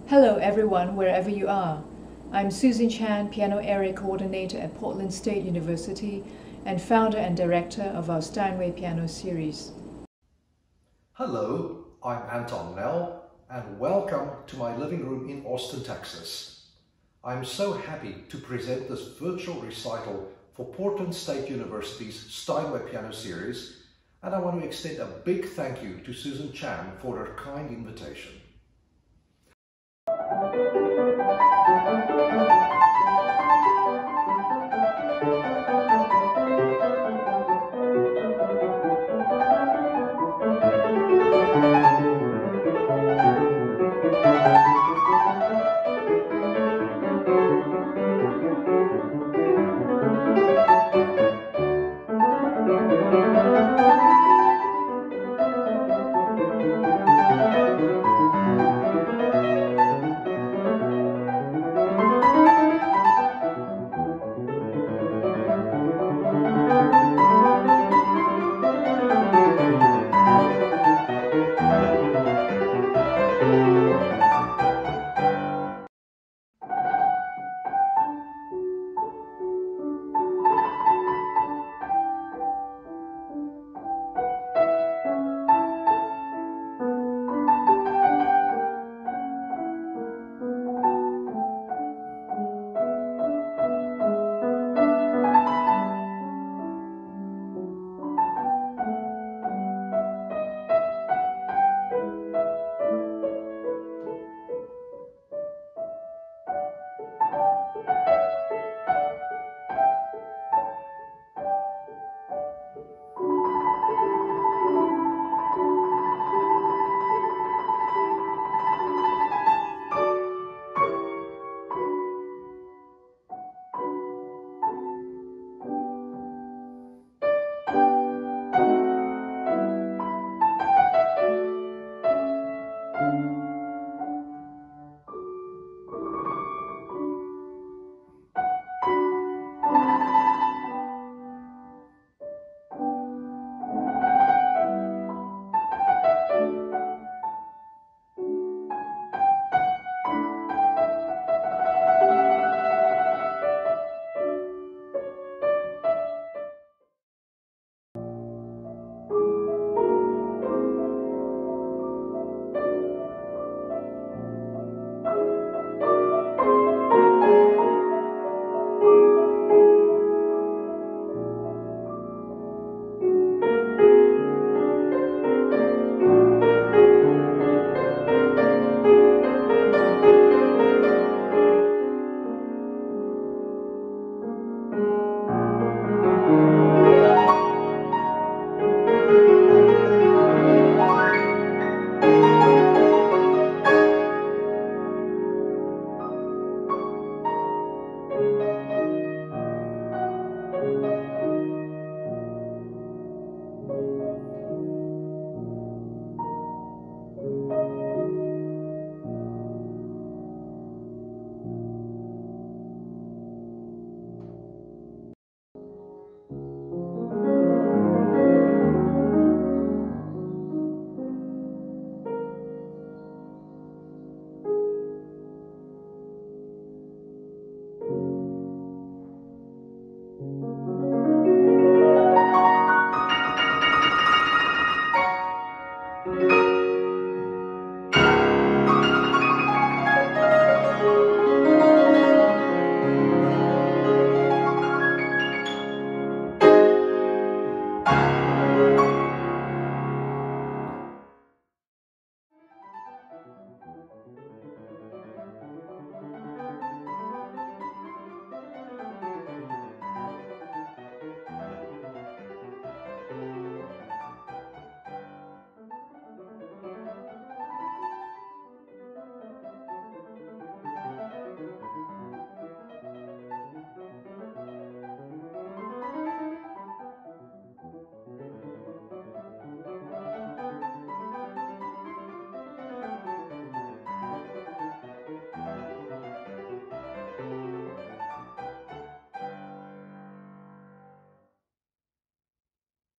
Hello everyone, wherever you are. I'm Susan Chan, Piano Area Coordinator at Portland State University and founder and director of our Steinway Piano Series. Hello, I'm Anton Nel and welcome to my living room in Austin, Texas. I'm so happy to present this virtual recital for Portland State University's Steinway Piano Series, and I want to extend a big thank you to Susan Chan for her kind invitation.